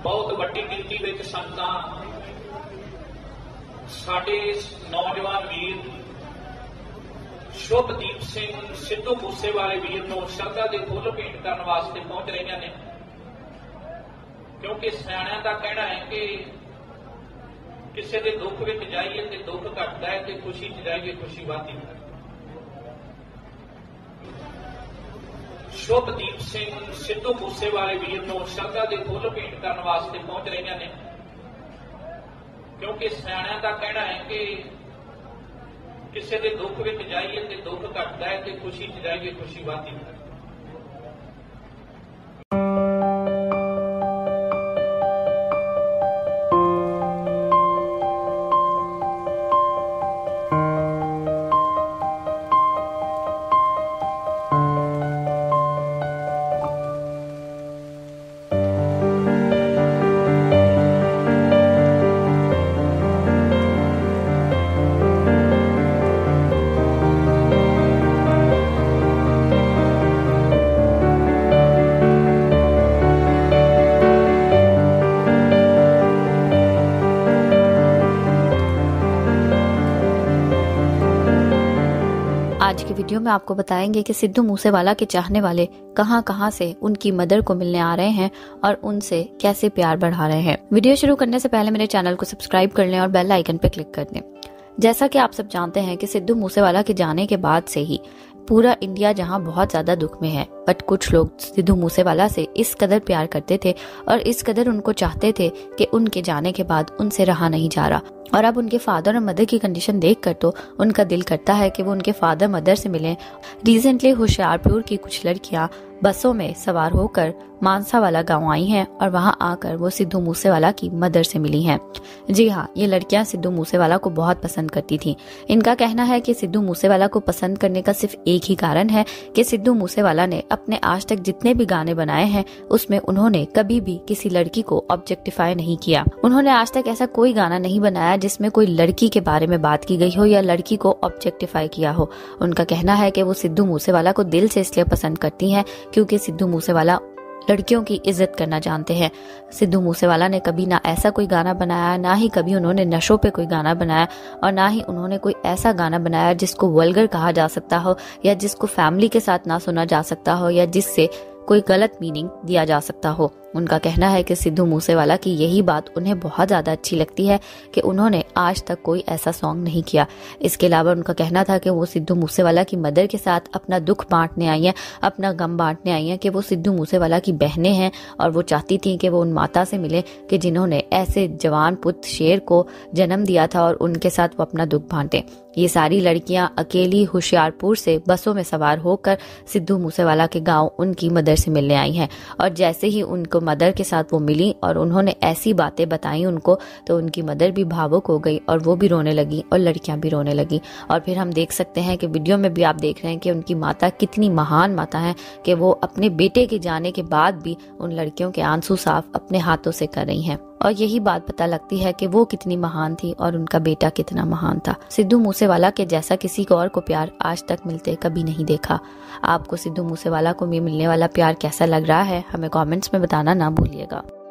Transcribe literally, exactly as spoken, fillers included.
बहुत वड्डी गिनती विच संतां साडे नौजवान वीर शुभदीप सिंह सिद्धू मूसेवाले वीर नूं शरधा दे फुੱਲ भेंट करन वास्ते पहुंच रही ने, क्योंकि सियाणिਆਂ का कहना है कि किसी के दुख विच जाइए तो दुख घटता है, तो खुशी च जाइए खुशी वधदी है। शुभदीप सिंह सिद्धू मूसेवाले वीर नूं शरधा दे फुੱਲ भेंट करन वास्ते पहुंच रही ने, क्योंकि सियाणिਆਂ का कहना है कि किसी के दुख विच जाइए तो दुख घटता है, तो खुशी च जाइए खुशी वधदी है। आज की वीडियो में आपको बताएंगे कि सिद्धू मूसेवाला के चाहने वाले कहां कहां से उनकी मदर को मिलने आ रहे हैं और उनसे कैसे प्यार बढ़ा रहे हैं। वीडियो शुरू करने से पहले मेरे चैनल को सब्सक्राइब कर लें और बेल आइकन पर क्लिक कर दें। जैसा कि आप सब जानते हैं कि सिद्धू मूसेवाला के जाने के बाद से ही पूरा इंडिया जहां बहुत ज्यादा दुख में है, बट कुछ लोग सिद्धू मूसेवाला से इस कदर प्यार करते थे और इस कदर उनको चाहते थे कि उनके जाने के बाद उनसे रहा नहीं जा रहा। और अब उनके फादर और मदर की कंडीशन देखकर तो उनका दिल करता है कि वो उनके फादर मदर से मिलें। रिसेंटली होशियारपुर की कुछ लड़कियां बसों में सवार होकर मानसा वाला गांव आई हैं और वहां आकर वो सिद्धू मूसेवाला की मदर से मिली हैं। जी हाँ, ये लड़कियां सिद्धू मूसेवाला को बहुत पसंद करती थीं। इनका कहना है कि सिद्धू मूसेवाला को पसंद करने का सिर्फ एक ही कारण है कि सिद्धू मूसेवाला ने अपने आज तक जितने भी गाने बनाए हैं उसमें उन्होंने कभी भी किसी लड़की को ऑब्जेक्टिफाई नहीं किया। उन्होंने आज तक ऐसा कोई गाना नहीं बनाया जिसमें कोई लड़की के बारे में बात की गई हो या लड़की को ऑब्जेक्टिफाई किया हो। उनका कहना है कि वो सिद्धू मूसेवाला को दिल से इसलिए पसंद करती हैं क्योंकि सिद्धू मूसेवाला लड़कियों की इज्जत करना जानते हैं। सिद्धू मूसेवाला ने कभी ना ऐसा कोई गाना बनाया, ना ही कभी उन्होंने नशों पे कोई गाना बनाया और ना ही उन्होंने कोई ऐसा गाना बनाया जिसको वल्गर कहा जा सकता हो या जिसको फैमिली के साथ ना सुना जा सकता हो या जिससे कोई गलत मीनिंग दिया जा सकता हो। उनका कहना है कि सिद्धू मूसेवाला की यही बात उन्हें बहुत ज्यादा अच्छी लगती है कि उन्होंने आज तक कोई ऐसा सॉन्ग नहीं किया। इसके अलावा उनका कहना था कि वो सिद्धू मूसेवाला की मदर के साथ अपना दुख बांटने आई हैं, अपना गम बांटने आई हैं, कि वो सिद्धू मूसेवाला की बहनें हैं और वो चाहती थी कि वो उन माता से मिले कि जिन्होंने ऐसे जवान पुत्र शेर को जन्म दिया था और उनके साथ वो अपना दुख बांटे। ये सारी लड़कियां अकेली होशियारपुर से बसों में सवार होकर सिद्धू मूसेवाला के गांव उनकी मदर से मिलने आई हैं और जैसे ही उनको मदर के साथ वो मिली और उन्होंने ऐसी बातें बताई उनको, तो उनकी मदर भी भावुक हो गई और वो भी रोने लगी और लड़कियां भी रोने लगी। और फिर हम देख सकते हैं कि वीडियो में भी आप देख रहे हैं कि उनकी माता कितनी महान माता है कि वो अपने बेटे के जाने के बाद भी उन लड़कियों के आंसू साफ अपने हाथों से कर रही हैं। और यही बात पता लगती है कि वो कितनी महान थी और उनका बेटा कितना महान था। सिद्धू मूसेवाला के जैसा किसी को और को प्यार आज तक मिलते कभी नहीं देखा। आपको सिद्धू मूसेवाला को मिलने वाला प्यार कैसा लग रहा है हमें कमेंट्स में बताना ना भूलिएगा।